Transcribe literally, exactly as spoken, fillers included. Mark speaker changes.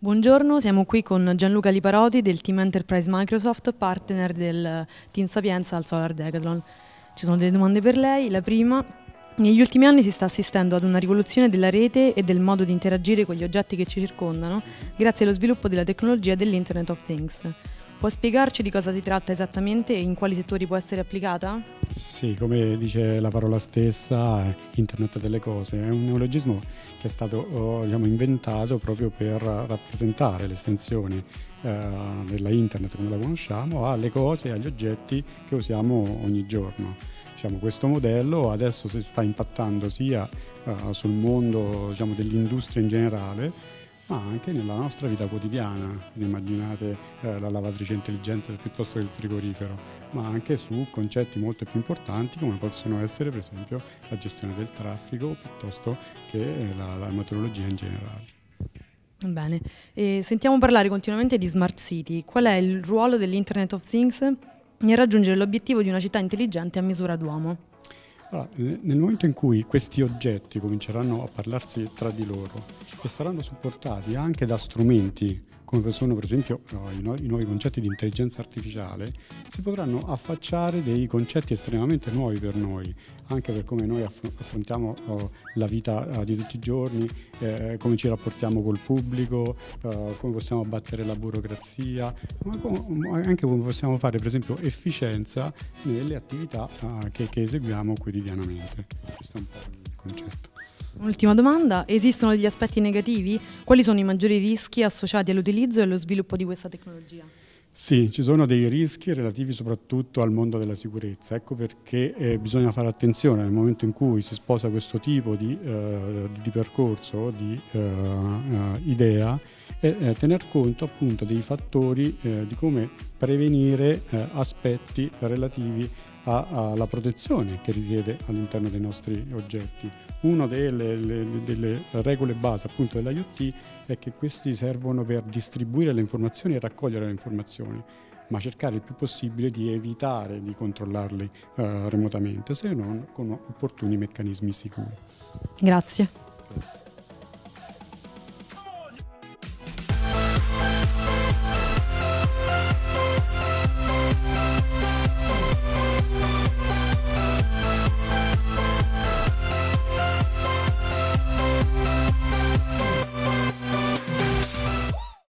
Speaker 1: Buongiorno, siamo qui con Gianluca Liparoti del Team Enterprise Microsoft, partner del Team Sapienza al Solar Decathlon. Ci sono delle domande per lei. La prima: negli ultimi anni si sta assistendo ad una rivoluzione della rete e del modo di interagire con gli oggetti che ci circondano grazie allo sviluppo della tecnologia dell'Internet of Things. Può spiegarci di cosa si tratta esattamente e in quali settori può essere applicata?
Speaker 2: Sì, come dice la parola stessa, Internet delle cose è un neologismo che è stato oh, diciamo, inventato proprio per rappresentare l'estensione eh, della Internet come la conosciamo alle cose e agli oggetti che usiamo ogni giorno. Diciamo, questo modello adesso si sta impattando sia uh, sul mondo diciamo, dell'industria in generale, ma anche nella nostra vita quotidiana. Quindi immaginate eh, la lavatrice intelligente piuttosto che il frigorifero, ma anche su concetti molto più importanti come possono essere per esempio la gestione del traffico piuttosto che eh, la, la meteorologia in generale.
Speaker 1: Bene, e sentiamo parlare continuamente di smart city. Qual è il ruolo dell'Internet of Things nel raggiungere l'obiettivo di una città intelligente a misura d'uomo?
Speaker 2: Allora, nel momento in cui questi oggetti cominceranno a parlarsi tra di loro e saranno supportati anche da strumenti come sono per esempio no, i, nu- i nuovi concetti di intelligenza artificiale, si potranno affacciare dei concetti estremamente nuovi per noi, anche per come noi aff- affrontiamo oh, la vita uh, di tutti i giorni, eh, come ci rapportiamo col pubblico, uh, come possiamo abbattere la burocrazia, ma, com- ma anche come possiamo fare per esempio efficienza nelle attività uh, che, che eseguiamo quotidianamente. Questo è un po' il concetto.
Speaker 1: Ultima domanda: esistono degli aspetti negativi? Quali sono i maggiori rischi associati all'utilizzo e allo sviluppo di questa tecnologia?
Speaker 2: Sì, ci sono dei rischi relativi soprattutto al mondo della sicurezza, ecco perché eh, bisogna fare attenzione nel momento in cui si sposa questo tipo di, eh, di percorso, di eh, eh, idea, e eh, tener conto appunto dei fattori eh, di come prevenire eh, aspetti relativi a- alla protezione che risiede all'interno dei nostri oggetti. Una delle, le, delle regole base appunto dell'I O T è che questi servono per distribuire le informazioni e raccogliere le informazioni, ma cercare il più possibile di evitare di controllarli eh, remotamente, se non con opportuni meccanismi sicuri.
Speaker 1: Grazie.